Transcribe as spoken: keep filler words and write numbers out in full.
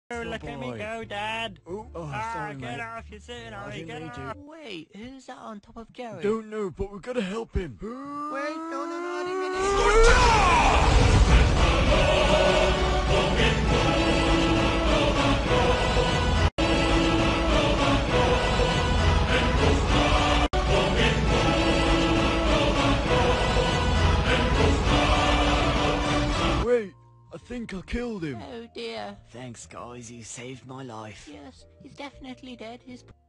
Oh, look at me go, Dad! Oh, oh ah, sorry, get mate. off, you silly I Harry, didn't get mean off! to. Wait, who's that on top of Gary? Don't know, but we've got to help him. Wait, no, no, no, I didn't mean to. Wait, I think I killed him. Oh dear. Thanks, guys. You saved my life. Yes, he's definitely dead. His